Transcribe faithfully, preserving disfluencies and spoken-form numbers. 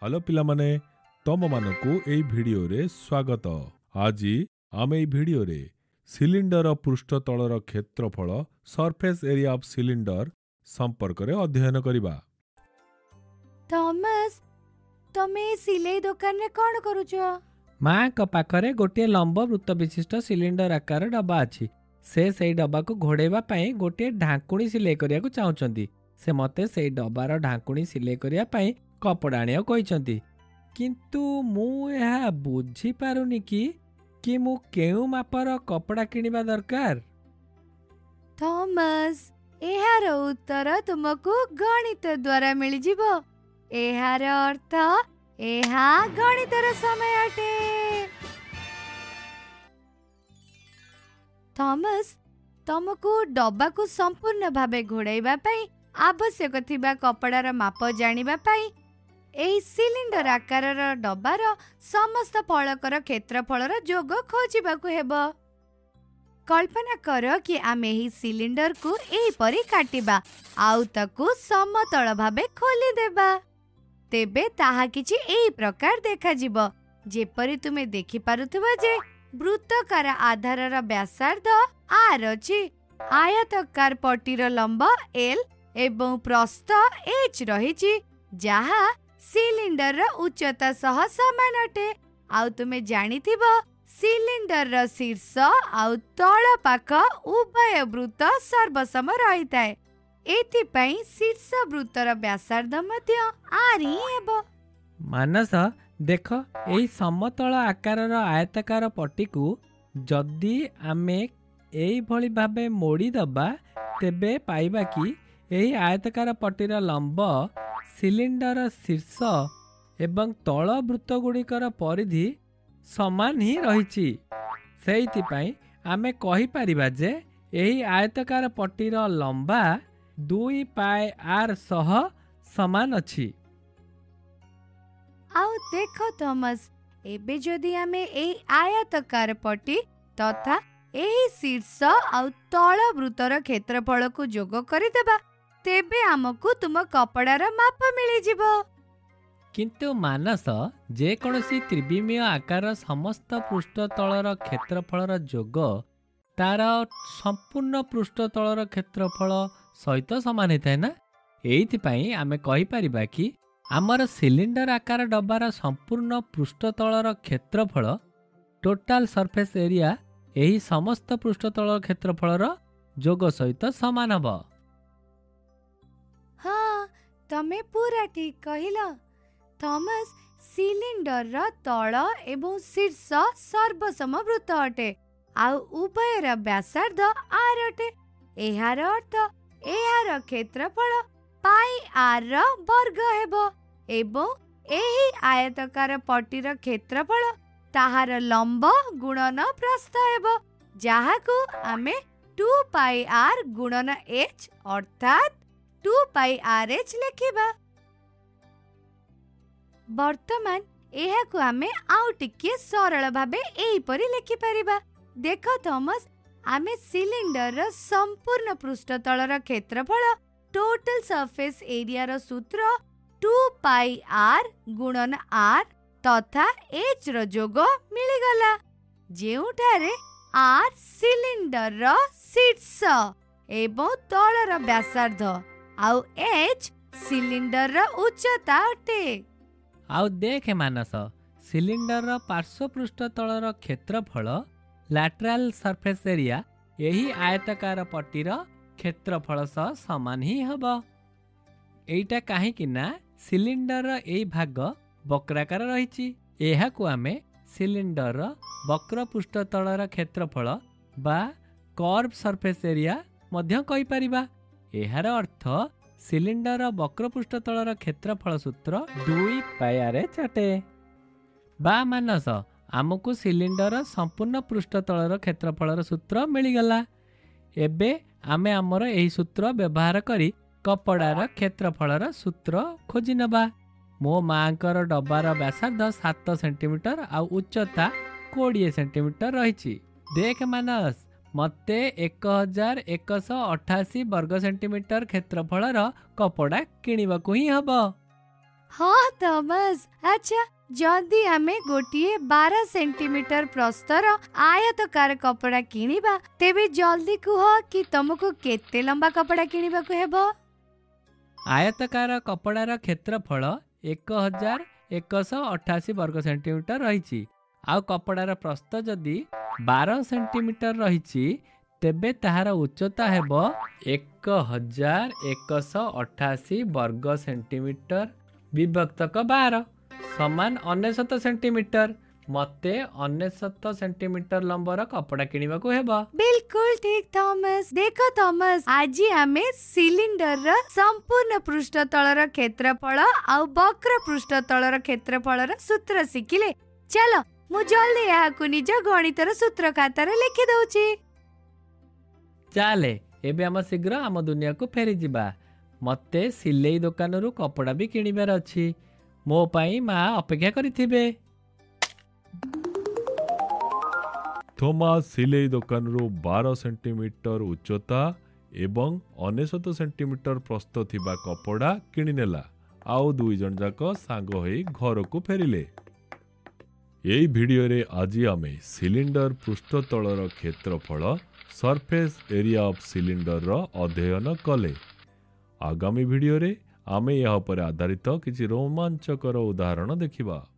Hello पिला माने तम मानकु एई भिडियो रे स्वागत। आज आमे एई भिडियो रे सिलिंडर पृष्ठ तलर क्षेत्रफल सरफेस एरिया ऑफ सिलिंडर संपर्क रे अध्ययन करिबा। थॉमस तमे सिलाई दुकान रे कोन करूछो? माँ को पाखरे गोटे लंब वृत्त विशिष्ट सिलिंडर आकार डब्बा अछि। से सेई डब्बा को घोड़ेबा पई गोटे ढांकुणी सिलाई करिया को चाहुचंती। से मते सेई डब्बार ढांकुणी सिलाई करिया पई कपड़ा आनिया कहिसंती। किंतु मु एहा बुझी पारुनी कि कि मु केउ मापर कपड़ा किनिबा दरकार। थॉमस एहार उत्तर तुमको गणित द्वारा मिल जिवो। एहार अर्थ एहा गणितर समय अटे। थॉमस तुमको डब्बा को संपूर्ण भावे घोड़ाइबा पई आवश्यक थिबा कपड़ार माप जानिबा पई एई सिलिंडर आकारर डब्बार समस्त फलकर क्षेत्रफलर जोग खोजिबाकू हेबो। कल्पना कर कि आमे एही सिलिंडर को एई परी काटिबा आउ ताकू समतल भावे खोली देबा। तेबे ताहा किछि एई प्रकार देखा जिवो। जेपरि तुमे देखि पारुथबा जे वृत्तकार आधारर व्यासार्ध आर अछि। आयताकार पट्टीर लंब एल एवं प्रस्थ एच रहिछि जहा सिलिंडर उच्चता सह समान अटे। आउ तुमे जानिथिबो सिलिंडर र शीर्ष आउ तळ पाख उभय वृत्त सर्वसम रहिताए। एथि पई शीर्ष वृत्तर व्यासार्ध मध्य आरी हेबो। मानस देख एई समतल आकारर आयताकार पट्टी को जदि आमे एई भली भाबे मोड़ी दबा तेबे पाइबा कि एही आयताकार पट्टीर लंब सिलिंडर शीर्ष एवं तल वृत्त गुड़िकर परिधि समान ही रहिछि। सेइथि पई आमे कहि परिबा जे एही आयताकार पट्टीर लंबा दुई पाए आर सह समान अछि। आउ देखो थॉमस एबे जदि आमे एही आयताकार पट्टी तथा एही शीर्ष आउ तल वृत्तर क्षेत्रफल को जोग करिदेबा तेबे हमकु तुम कपड़ार माप मिली जिवो। किंतु मानस जे कोनोसी त्रिविमीय आकार समस्त पृष्ठ तलर क्षेत्रफलर जोग तार संपूर्ण पृष्ठ तलर क्षेत्रफल सहित समान होता ना। एइथि पई आमे कहि परिबा कि आमर सिलिंडर आकार डब्बार संपूर्ण पृष्ठ तलर क्षेत्रफल टोटाल सरफेस एरिया एही समस्त पृष्ठ तलर क्षेत्रफलर जोग सहित समान हबो। हाँ तमे पूरा ठीक कहिला। थॉमस सिलिंडर र तळ एवं शीर्ष सर्वसम वृत्त अटे आउ उभयर व्यासार्ध आर अटे। एहार अर्थ एहार क्षेत्रफल पाई आर र वर्ग हेबो एवं एही आयताकार पट्टीर क्षेत्रफल ताहार लंब गुणन प्रस्थ हेबो जाहाकू आमे टू पाई आर गुणन एच अर्थात टू पाई आर एच लेखिबा। वर्तमान एहाकू आमे आउ टिके सरल भाबे एई परी लेखि परिबा। देखो थॉमस आमे सिलिंडर र संपूर्ण पृष्ठ तलर क्षेत्रफल टोटल सरफेस एरिया र सूत्र टू पाई आर गुणन आर तथा एच र जोग मिली गला जेउठारे आर सिलिंडर र शीर्ष एवं तलर व्यासार्ध आउ एच सिलिंडर र उच्चता अटे। आउ देखे मानस सिलिंडर र पार्श्व पृष्ठ तलर क्षेत्रफल लैटरल सरफेस एरिया यही आयताकार पट्टीर क्षेत्रफल सह समान ही हबो। एइटा काहे कि ना सिलिंडर र एई भाग वक्राकार रहिछि। एहाकू आमे सिलिंडर र वक्र पृष्ठ तलर क्षेत्रफल बा कर्व सरफेस एरिया मध्य कहि परिबा। एहार अर्थ सिलिंडर वक्र पृष्ठ तलर क्षेत्रफल सूत्र दुई पाई आर एच अटे। बा मानस आमको सिलिंडर संपूर्ण पृष्ठ तलर क्षेत्रफलर सूत्र मिलीगला। एबे आमे आमर एही सूत्र व्यवहार करी कपड़ार क्षेत्रफलर सूत्र खोजी नबा। मो मांकर डब्बार व्यासार्ध सात सेंटीमीटर आउ उच्चता कोड़े सेंटीमीटर रही। देख मानस मते एक हजार एकश अठाशी वर्ग सेंटीमीटर क्षेत्रफलर कपड़ा किणवाकू ही हबो। हाँ थॉमस, अच्छा जदि आमे गोटिए बारह सेंटीमीटर प्रस्तर आयतकार कपड़ा किनिबा तेबे जल्दी कुह कि तुमको केते लंबा कपड़ा किनिबा को हेबो। आयतकार कपड़ार क्षेत्रफल एक हजार एकश अठाशी वर्ग सेंटीमीटर रही। आउ कपड़ार प्रस्थ जदि बारह सेंटीमीटर रही तेबे ताहार उच्चता हेब एक हजार एकश अठाशी वर्ग सेंटीमीटर विभक्तक बारह समान अनेशत सेंटीमीटर। मते अनेशत सेंटीमीटर लंबर कपड़ा किनिबा को हेबा। बिल्कुल ठीक थॉमस। देखो थॉमस, आज आमे सिलिंडर र संपूर्ण पृष्ठतलर क्षेत्रफल आउ वक्र पृष्ठतलर क्षेत्रफल सूत्र शिखिले। चलो मु जल्दी याकु निज गणितर सूत्र खातार लिखि दउची। चाले एबे हम शीघ्र आम दुनिया को फेरी जिबा। मते सिलेई दुकान रु कपड़ा भी किनिबार अछि। मो पाई माँ अपेक्षा करिथिबे। थोमास सिलेई दुकान रु बारह सेंटीमीटर उच्चता एवं अनेशत सेंटीमीटर प्रस्थ थिबा कपड़ा किनिनेला। आउ दुई जन जाक सांग होई घर को फेरिले। एई भिडियो रे आज आमे सिलिंडर पृष्ठतलर क्षेत्रफल सरफेस एरिया ऑफ सिलिंडर रो अध्ययन कले। आगामी भिडियो रे आमे यह पर आधारित किछि रोमांचकर उदाहरण देखिबा।